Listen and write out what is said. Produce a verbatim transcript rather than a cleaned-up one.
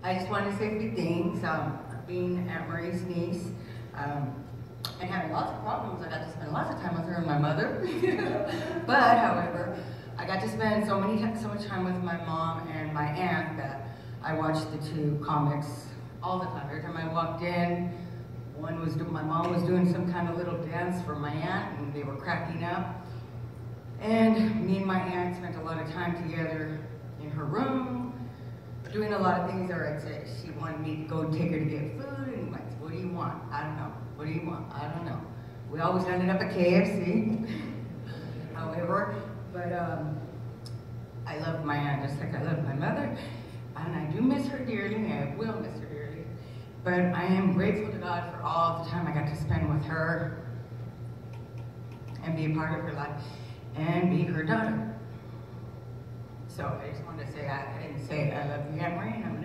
I just wanted to say a few things. Um, being Aunt Marie's niece, um, and having lots of problems, I got to spend lots of time with her and my mother. But, however, I got to spend so many so much time with my mom and my aunt that I watched the two comics all the time. Every time I walked in, one was do my mom was doing some kind of little dance for my aunt, and they were cracking up. And me and my aunt spent a lot of time together in her room, doing a lot of things that I'd say. She wanted me to go take her to get food, and like, what do you want? I don't know. What do you want? I don't know. We always ended up at K F C, however, but um, I love my aunt just like I love my mother, and I do miss her dearly, and I will miss her dearly. But I am grateful to God for all the time I got to spend with her and be a part of her life and be her daughter. So I just wanted to say, I, I didn't say I love you, Aunt Marie, and I'm